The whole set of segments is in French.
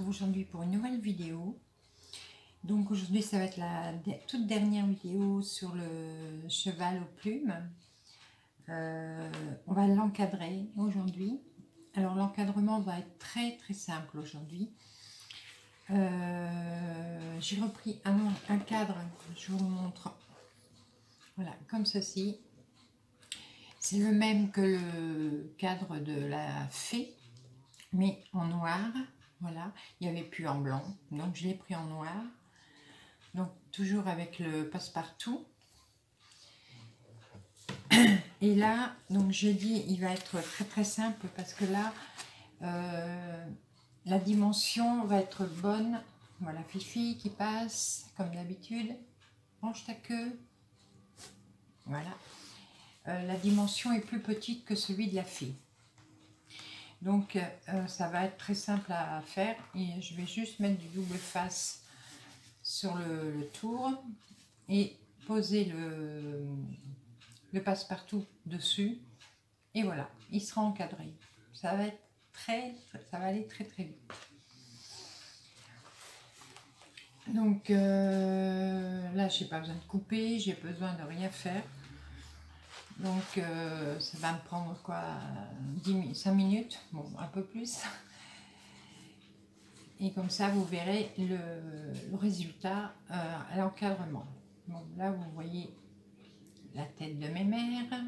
retrouve aujourd'hui pour une nouvelle vidéo. Donc aujourd'hui ça va être la toute dernière vidéo sur le cheval aux plumes. On va l'encadrer aujourd'hui. Alors l'encadrement va être très simple aujourd'hui. J'ai repris un cadre, je vous montre. Voilà, comme ceci. C'est le même que le cadre de la fée, mais en noir. Voilà, il n'y avait plus en blanc, donc je l'ai pris en noir. Donc toujours avec le passe-partout. Et là, donc j'ai dit, il va être très simple parce que là, la dimension va être bonne. Voilà, Fifi qui passe comme d'habitude. Range ta queue. Voilà. La dimension est plus petite que celui de la fée. Donc ça va être très simple à faire et je vais juste mettre du double face sur le tour et poser le passe-partout dessus et voilà, il sera encadré. Ça va être ça va aller très vite. Donc là j'ai pas besoin de couper, j'ai besoin de rien faire. Donc ça va me prendre quoi, 5 minutes, bon un peu plus. Et comme ça vous verrez le résultat à l'encadrement. Bon là vous voyez la tête de mes mères.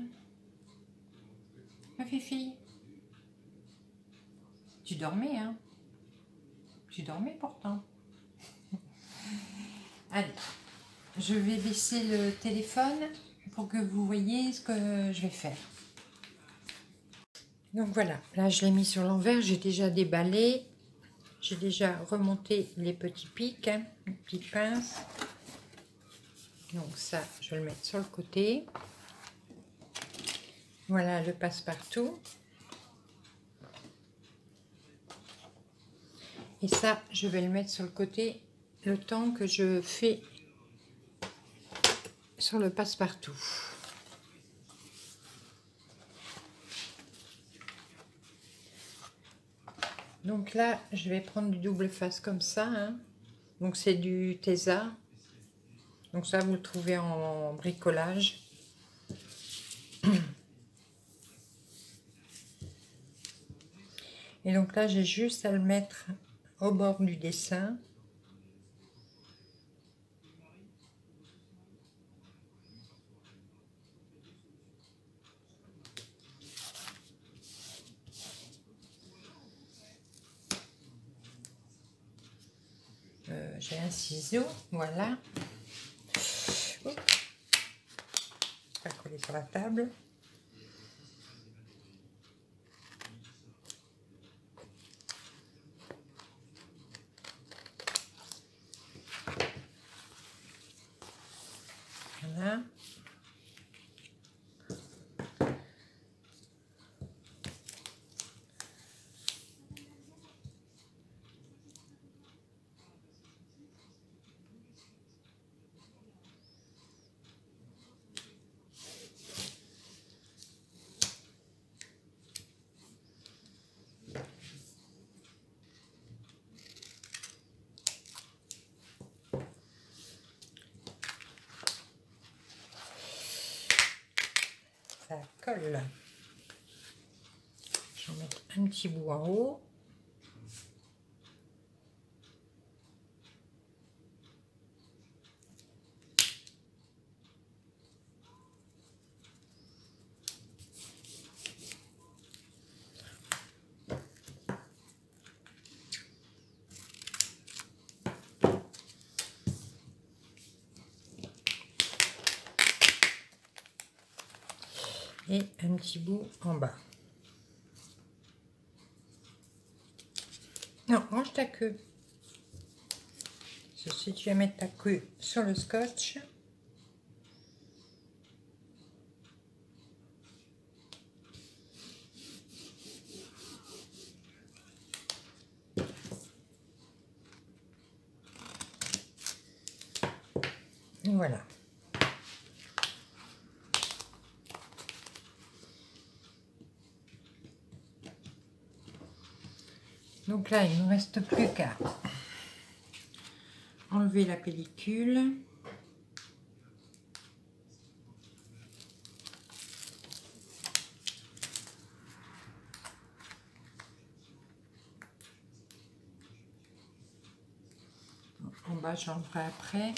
Ma Fifi, tu dormais hein? Tu dormais pourtant. Allez, je vais baisser le téléphone pour que vous voyez ce que je vais faire. Donc voilà, là je l'ai mis sur l'envers, j'ai déjà déballé, j'ai déjà remonté les petits pics, hein, les petites pinces. Donc ça, je vais le mettre sur le côté. Voilà le passe-partout. Et ça, je vais le mettre sur le côté le temps que je fais sur le passe-partout. Donc là, je vais prendre du double face comme ça. Hein. Donc c'est du Tesa. Donc ça, vous le trouvez en bricolage. Et donc là, j'ai juste à le mettre au bord du dessin. J'ai un ciseau, voilà. Oups. Pas coller sur la table. Voilà. Ça colle. Je vais mettre un petit bout en haut. Et un petit bout en bas. Non, range ta queue. Si tu vas mettre ta queue sur le scotch, voilà. Donc là, il ne me reste plus qu'à enlever la pellicule. En bas, j'enlèverai après.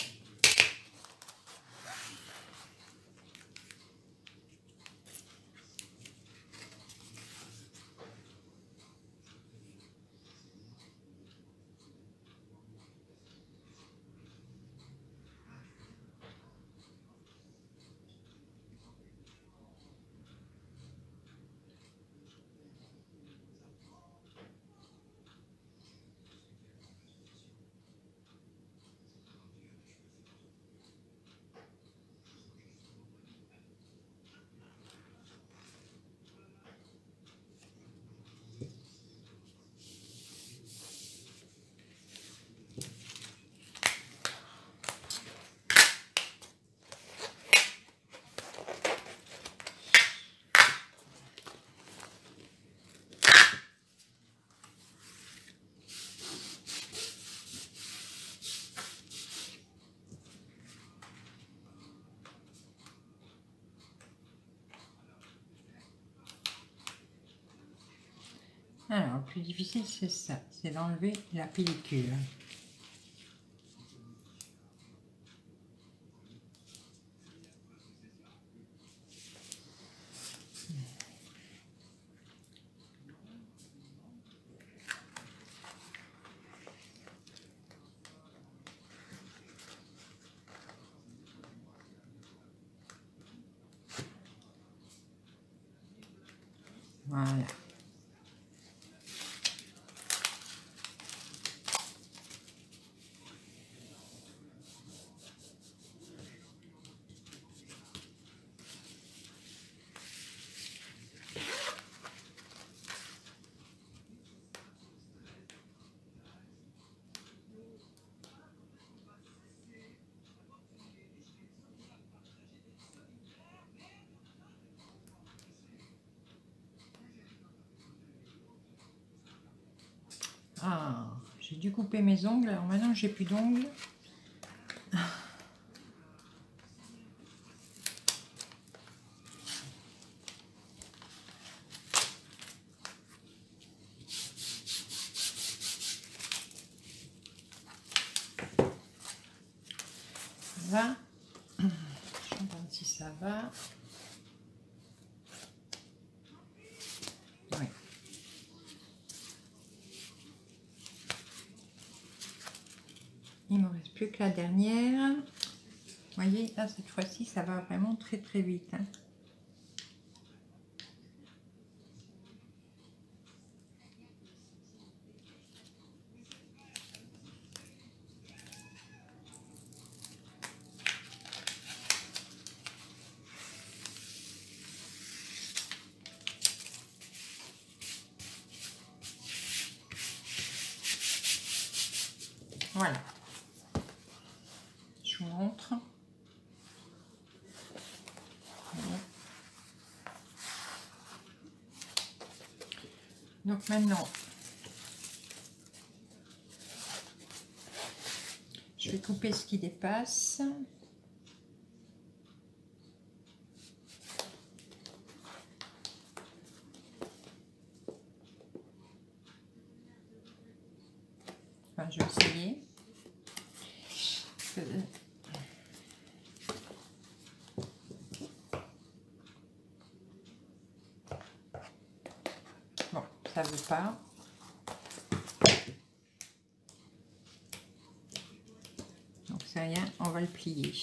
Alors, le plus difficile, c'est ça, c'est d'enlever la pellicule. Voilà. Ah, j'ai dû couper mes ongles, alors maintenant j'ai plus d'ongles. Ça va. Je regarde si ça va. Oui. Il ne me reste plus que la dernière. Vous voyez, là, cette fois-ci, ça va vraiment très très vite. Hein. Voilà. Je vous montre. Donc maintenant, je vais couper ce qui dépasse. Enfin, je vais essayer. Bon, ça ne veut pas. Donc c'est rien, on va le plier.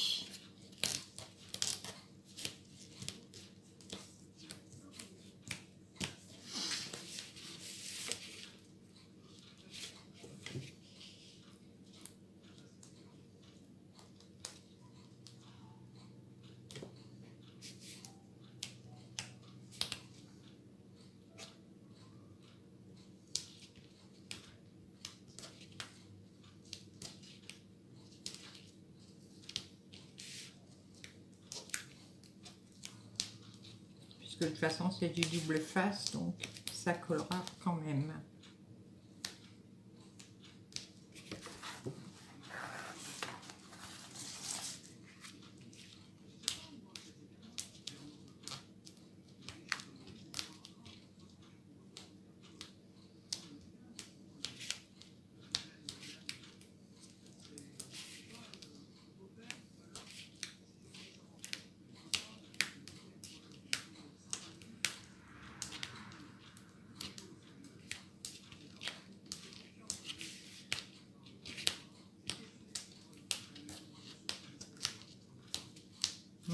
De toute façon c'est du double face, donc ça collera quand même.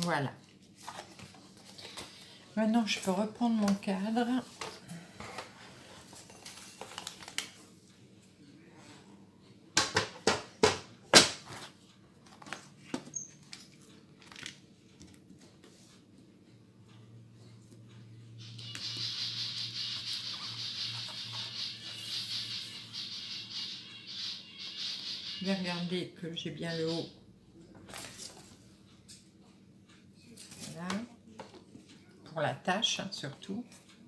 Voilà. Maintenant, je peux reprendre mon cadre. Je vais regarder que j'ai bien le haut. Voilà. Pour la tâche, hein, surtout.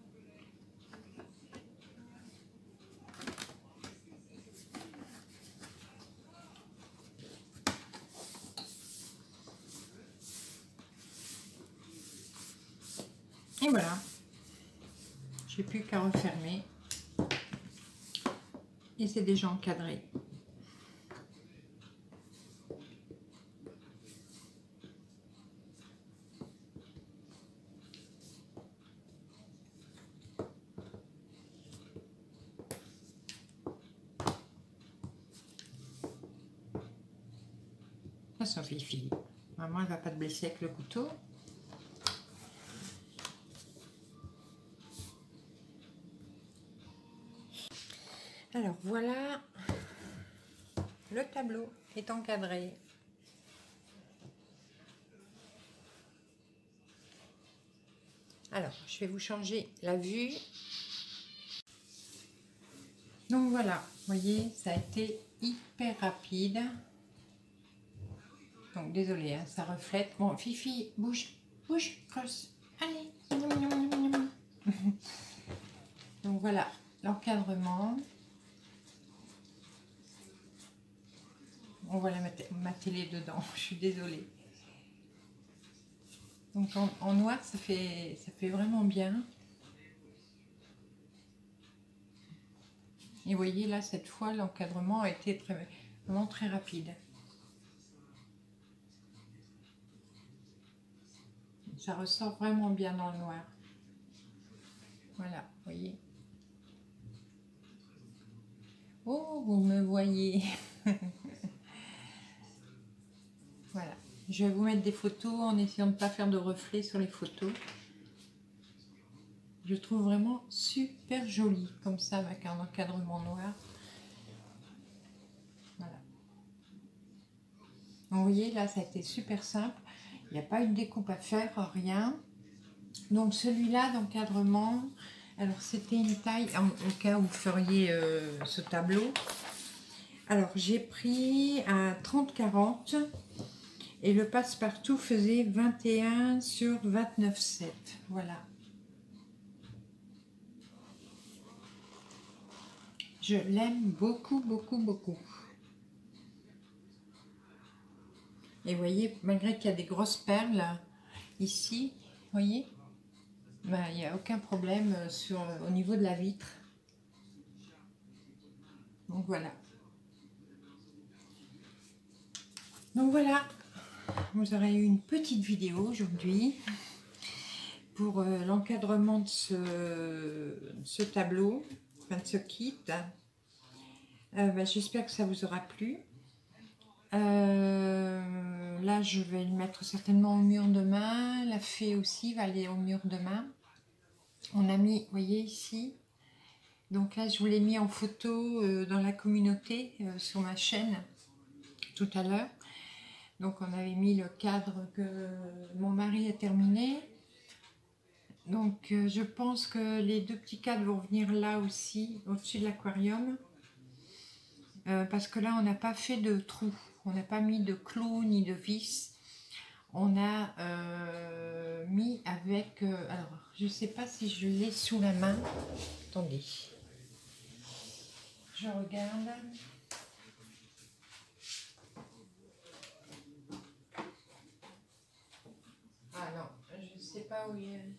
Et voilà. J'ai plus qu'à refermer. Et c'est déjà encadré. Ça, Fifi. Maman, elle va pas te blesser avec le couteau. Alors voilà, le tableau est encadré. Alors, je vais vous changer la vue. Donc voilà, vous voyez, ça a été hyper rapide. Donc désolé, hein, ça reflète. Bon, Fifi, bouge, bouge, crosse. Allez. Donc voilà, l'encadrement. On voit ma télé dedans, je suis désolée. Donc en noir, ça fait vraiment bien. Et vous voyez là, cette fois, l'encadrement a été vraiment très rapide. Ça ressort vraiment bien dans le noir. Voilà, vous voyez. Oh, vous me voyez. Voilà. Je vais vous mettre des photos en essayant de ne pas faire de reflets sur les photos. Je trouve vraiment super joli, comme ça, avec un encadrement noir. Voilà. Donc, vous voyez, là, ça a été super simple. Il n'y a pas une découpe à faire, rien. Donc, celui-là d'encadrement, alors c'était une taille, au cas où vous feriez ce tableau. Alors, j'ai pris un 30-40 et le passe-partout faisait 21 sur 29,7. Voilà. Je l'aime beaucoup, beaucoup, beaucoup. Et vous voyez, malgré qu'il y a des grosses perles ici, vous voyez, ben, il n'y a aucun problème au niveau de la vitre. Donc voilà. Donc voilà, vous aurez eu une petite vidéo aujourd'hui pour l'encadrement de ce tableau, enfin de ce kit. Ben, j'espère que ça vous aura plu. Là, je vais le mettre certainement au mur demain. La fée aussi va aller au mur demain. On a mis, vous voyez ici. Donc là, je vous l'ai mis en photo dans la communauté sur ma chaîne tout à l'heure. Donc on avait mis le cadre que mon mari a terminé. Donc je pense que les deux petits cadres vont venir là aussi, au-dessus de l'aquarium. Parce que là, on n'a pas fait de trou. On n'a pas mis de clous ni de vis. On a mis avec... alors, je ne sais pas si je l'ai sous la main. Attendez. Je regarde. Ah non, je ne sais pas où il est.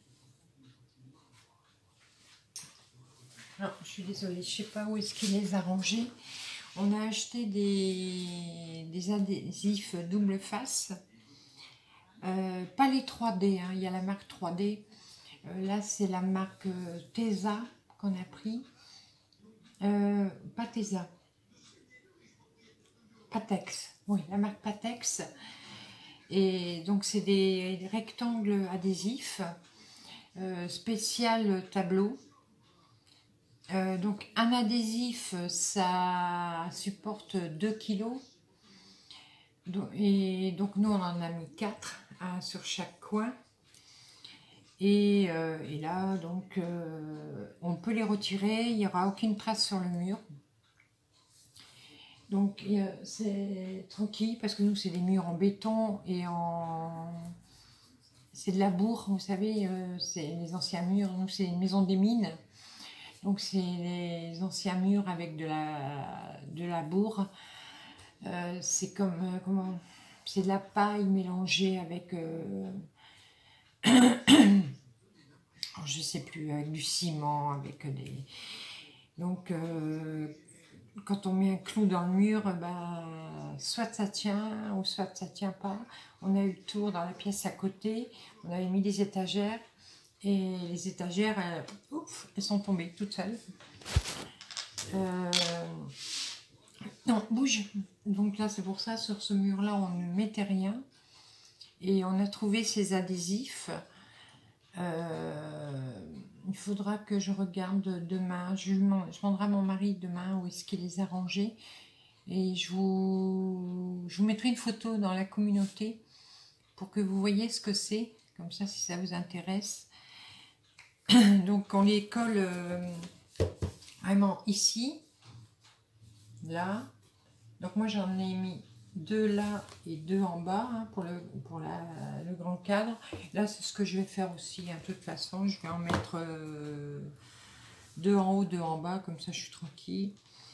Non, je suis désolée, je ne sais pas où est-ce qu'il les a rangés. On a acheté des adhésifs double face. Pas les 3D, hein, il y a la marque 3D. Là, c'est la marque Tesa qu'on a pris. Pas Tesa. Patex. Oui, la marque Patex. Et donc c'est des rectangles adhésifs, spécial tableau. Donc un adhésif, ça supporte 2 kilos. Et donc nous on en a mis 4, un sur chaque coin. Et là donc on peut les retirer, il n'y aura aucune trace sur le mur. Donc c'est tranquille parce que nous c'est des murs en béton et c'est de la bourre, vous savez, c'est les anciens murs, nous c'est une maison des mines. Donc c'est les anciens murs avec de la bourre. C'est comme, comment, c'est de la paille mélangée avec, je sais plus, avec du ciment, avec des... Donc quand on met un clou dans le mur, soit ça tient ou soit ça tient pas. On a eu le tour dans la pièce à côté, on avait mis des étagères et les étagères, elles sont tombées toutes seules. Non, bouge. Donc là, c'est pour ça, sur ce mur-là, on ne mettait rien. Et on a trouvé ces adhésifs. Il faudra que je regarde demain. Je demanderai à mon mari demain où est-ce qu'il les a rangés. Et je vous mettrai une photo dans la communauté pour que vous voyez ce que c'est. Comme ça, si ça vous intéresse. Donc, on les colle vraiment ici, là. Donc, moi, j'en ai mis 2 là et 2 en bas hein, pour le grand cadre. Là, c'est ce que je vais faire aussi. Hein, de toute façon, je vais en mettre 2 en haut, 2 en bas. Comme ça, je suis tranquille.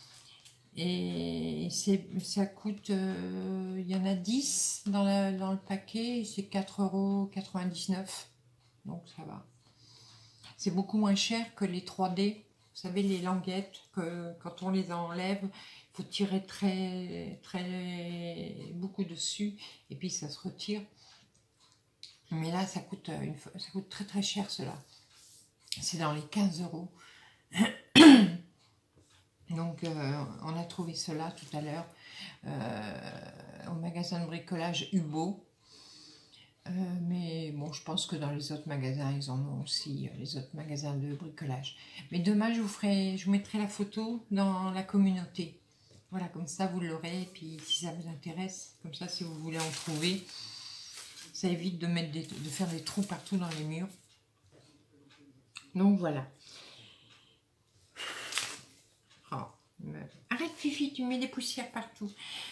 Et ça coûte, il y en a 10 dans le paquet. C'est 4,99 €. Donc, ça va. C'est beaucoup moins cher que les 3D. Vous savez, les languettes, que quand on les enlève, il faut tirer beaucoup dessus et puis ça se retire. Mais là, ça coûte très très cher cela. C'est dans les 15 €. Donc, on a trouvé cela tout à l'heure au magasin de bricolage Hubo. Mais bon, je pense que dans les autres magasins, ils en ont aussi, les autres magasins de bricolage. Mais demain, je vous mettrai la photo dans la communauté. Voilà, comme ça, vous l'aurez. Et puis, si ça vous intéresse, comme ça, si vous voulez en trouver, ça évite de faire des trous partout dans les murs. Donc, voilà. Oh, arrête, Fifi, tu mets des poussières partout.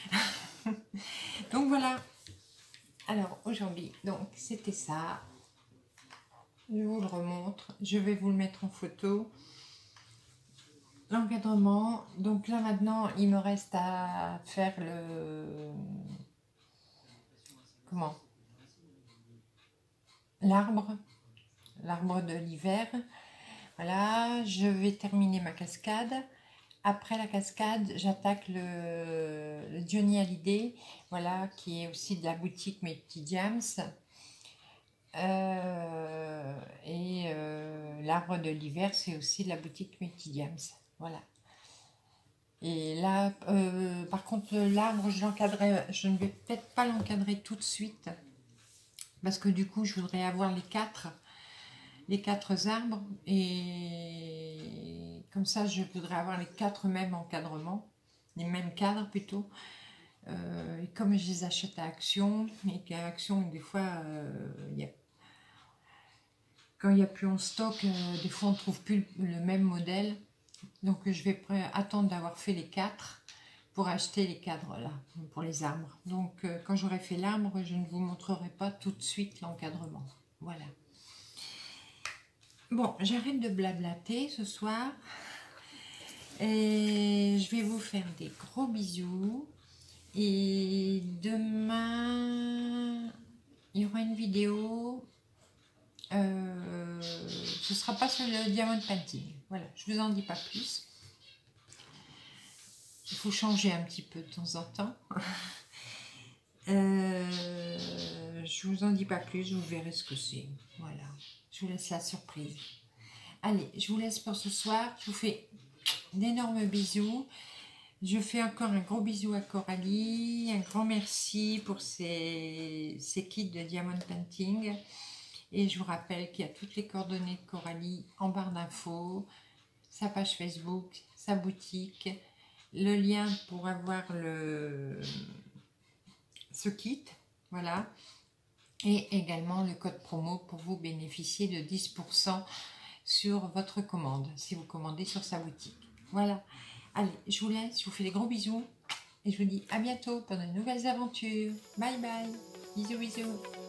Donc, voilà. Alors aujourd'hui, donc c'était ça. Je vous le remontre. Je vais vous le mettre en photo. L'encadrement. Donc là maintenant, il me reste à faire l'arbre de l'hiver. Voilà, je vais terminer ma cascade. Après la cascade, j'attaque le Johnny Hallyday, voilà, qui est aussi de la boutique Métis Diams. L'arbre de l'hiver, c'est aussi de la boutique Métis Diams. Voilà. Et là, par contre, l'arbre, je ne vais peut-être pas l'encadrer tout de suite. Parce que du coup, je voudrais avoir les quatre arbres et comme ça je voudrais avoir les 4 mêmes encadrements, les mêmes cadres plutôt, et comme je les achète à Action et qu'à Action des fois quand il n'y a plus en stock, des fois on ne trouve plus le même modèle, donc je vais attendre d'avoir fait les 4 pour acheter les cadres là pour les arbres. Donc quand j'aurai fait l'arbre, je ne vous montrerai pas tout de suite l'encadrement. Voilà. Bon, j'arrête de blablater ce soir et je vais vous faire des gros bisous. Et demain, il y aura une vidéo. Ce sera pas sur le diamond painting. Voilà, je vous en dis pas plus. Il faut changer un petit peu de temps en temps. Je vous en dis pas plus, vous verrez ce que c'est. Voilà. Je vous laisse la surprise. Allez, je vous laisse pour ce soir. Je vous fais d'énormes bisous. Je fais encore un gros bisou à Coralie, un grand merci pour ces kits de Diamond Painting. Et je vous rappelle qu'il y a toutes les coordonnées de Coralie en barre d'infos, sa page Facebook, sa boutique, le lien pour avoir ce kit, voilà. Et également le code promo pour vous bénéficier de 10% sur votre commande, si vous commandez sur sa boutique. Voilà. Allez, je vous laisse, je vous fais des gros bisous et je vous dis à bientôt pour de nouvelles aventures. Bye bye. Bisous, bisous.